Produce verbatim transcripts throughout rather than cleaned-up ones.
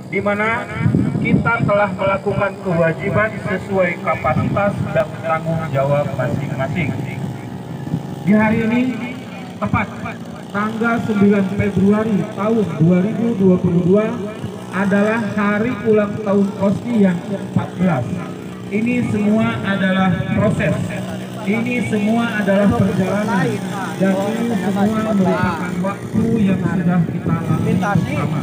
di mana kita telah melakukan kewajiban sesuai kapasitas dan tanggung jawab masing-masing. Di hari ini, tepat tanggal sembilan Februari tahun dua ribu dua puluh dua adalah hari ulang tahun Kosti yang ke empat belas. Ini semua adalah proses, ini semua adalah perjalanan, dan ini semua merupakan waktu yang sudah kita lalui bersama.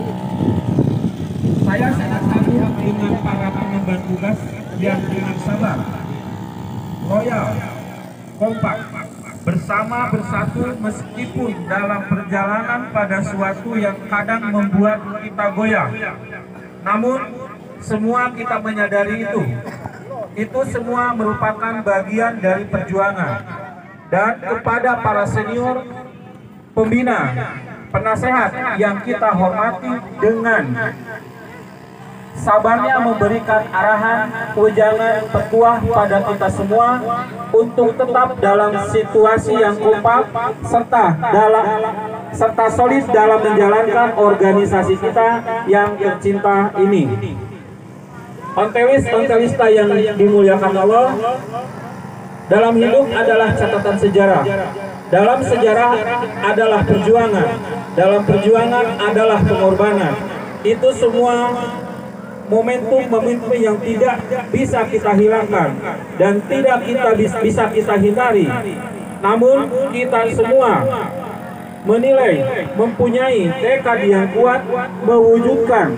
Saya sangat kagum dengan para pengemban tugas yang dengan sabar, loyal, kompak, bersama bersatu meskipun dalam perjalanan pada suatu yang kadang membuat kita goyah. Namun semua kita menyadari itu. Itu semua merupakan bagian dari perjuangan. Dan kepada para senior, pembina, penasehat yang kita hormati dengan sabarnya memberikan arahan, wejangan, petuah pada kita semua untuk tetap dalam situasi yang kompak serta dalam serta solid dalam menjalankan organisasi kita yang tercinta ini. Ontewis, ontewista yang dimuliakan Allah, dalam hidup adalah catatan sejarah. Dalam sejarah adalah perjuangan. Dalam perjuangan adalah pengorbanan. Itu semua momentum-momentum yang tidak bisa kita hilangkan dan tidak kita bisa kita hindari. Namun kita semua menilai mempunyai tekad yang kuat mewujudkan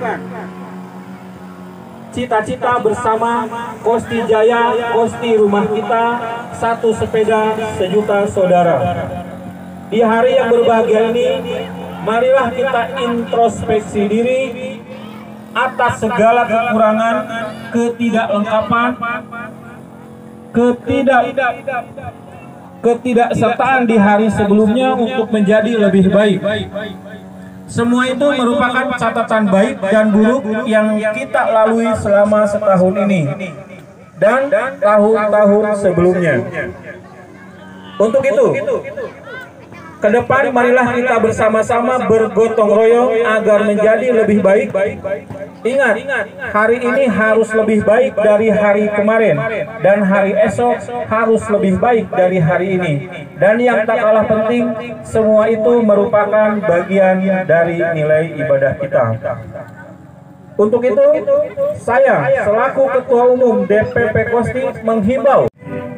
cita-cita bersama Kosti Jaya, Kosti rumah kita, satu sepeda sejuta saudara. Di hari yang berbahagia ini, marilah kita introspeksi diri atas segala kekurangan, ketidaklengkapan, ketidak ketidaksertaan di hari sebelumnya untuk menjadi lebih baik. Semua itu merupakan catatan baik dan buruk yang kita lalui selama setahun ini dan tahun-tahun sebelumnya. Untuk itu, ke depan marilah kita bersama-sama bergotong royong agar menjadi lebih baik. Ingat, hari ini harus lebih baik dari hari kemarin, dan hari esok harus lebih baik dari hari ini. Dan yang tak kalah penting, semua itu merupakan bagian dari nilai ibadah kita. Untuk itu, saya selaku Ketua Umum D P P Kosti menghimbau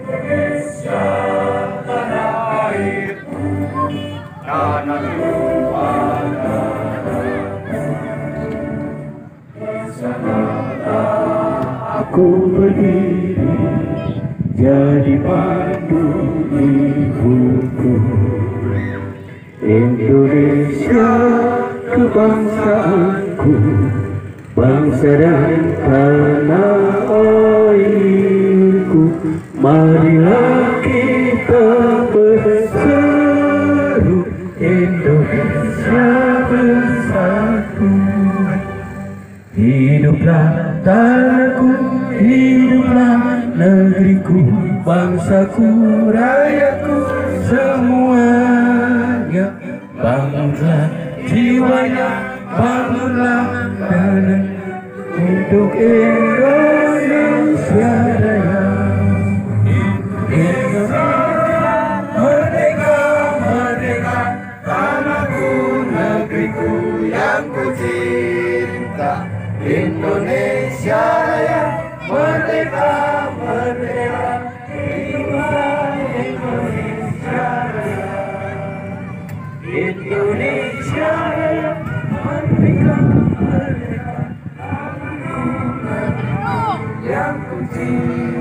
aku berdiri jadi pandu ibuku, Indonesia kebangsaanku, bangsa dan tanah airku. Marilah kita berseru, Indonesia bersatu. Hiduplah tanahku, hiduplah negeriku, bangsaku, rakyatku semuanya. Bangunlah jiwanya, bangunlah tanah untuk Indonesia Raya. Indonesia merdeka, merdeka, tanahku, negeriku yang ku cinta. Indonesia Raya, merdeka, merdeka, Indonesia Raya. Indonesia Raya, merdeka, merdeka, yang ku cinta.